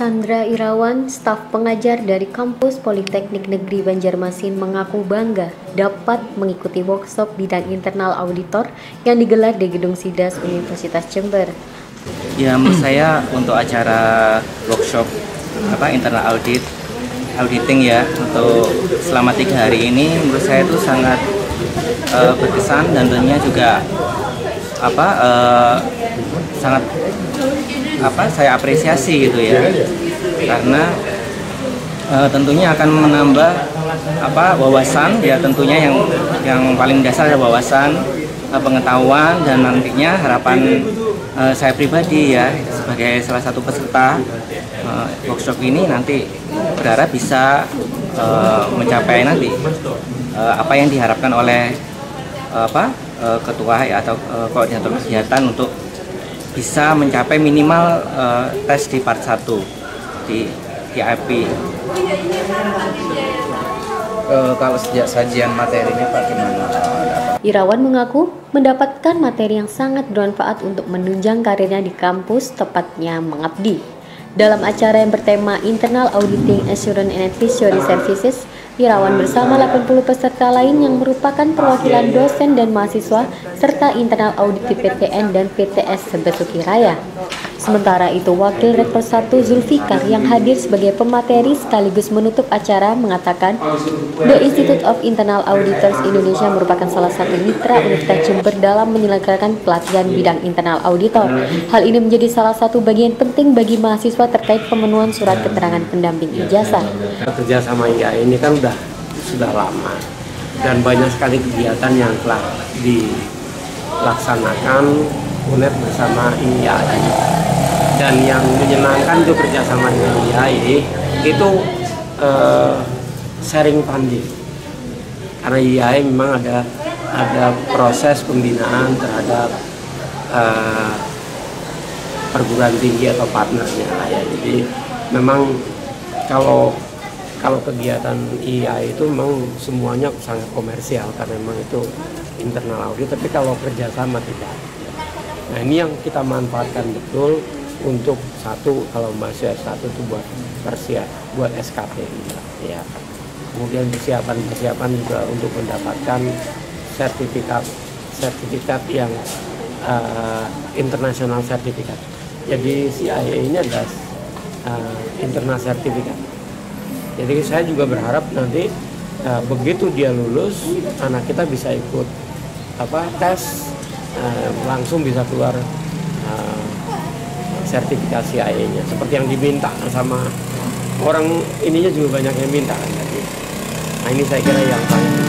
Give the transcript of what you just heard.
Sandra Irawan, staf pengajar dari Kampus Politeknik Negeri Banjarmasin mengaku bangga dapat mengikuti workshop bidang internal auditor yang digelar di Gedung Sidas Universitas Jember. Ya, menurut saya untuk acara workshop internal auditing ya untuk selama 3 hari ini menurut saya itu sangat berkesan dan tentunya juga sangat saya apresiasi gitu ya, karena tentunya akan menambah wawasan ya, tentunya yang paling dasar adalah wawasan, pengetahuan, dan nantinya harapan saya pribadi ya sebagai salah satu peserta workshop ini nanti berharap bisa mencapai nanti apa yang diharapkan oleh ketua ya atau koordinator kegiatan untuk bisa mencapai minimal tes di part 1 di IP. Kalau sejak sajian materinya Pak gimana? Irawan mengaku mendapatkan materi yang sangat bermanfaat untuk menunjang karirnya di kampus, tepatnya mengabdi. Dalam acara yang bertema Internal Auditing Assurance and Advisory Services, Irawan bersama 80 peserta lain yang merupakan perwakilan dosen dan mahasiswa serta internal audit di PTN dan PTS Sebesuki Raya. Sementara itu, Wakil Rektor 1 Zulfikar yang hadir sebagai pemateri sekaligus menutup acara mengatakan The Institute of Internal Auditors Indonesia merupakan salah satu mitra Universitas Jember dalam menyelenggarakan pelatihan bidang internal auditor. Hal ini menjadi salah satu bagian penting bagi mahasiswa terkait pemenuhan surat keterangan pendamping ijazah. Kerja sama IAI ini kan sudah lama dan banyak sekali kegiatan yang telah dilaksanakan UNED bersama IAI, dan yang menyenangkan itu kerjasama dengan IAI itu sharing funding, karena IAI memang ada proses pembinaan terhadap perguruan tinggi atau partnernya ya. Jadi memang kalau kegiatan IAI itu memang semuanya sangat komersial karena memang itu internal audit, tapi kalau kerjasama tidak. Nah, ini yang kita manfaatkan betul untuk kalau mahasiswa S1 itu buat SKP ya. Kemudian persiapan juga untuk mendapatkan sertifikat yang internasional sertifikat. Jadi CIA ini adalah internal sertifikat. Jadi saya juga berharap nanti begitu dia lulus, anak kita bisa ikut tes, langsung bisa keluar sertifikasi CIA-nya seperti yang diminta sama orang ininya juga banyak yang minta kan. Nah, ini saya kira yang paling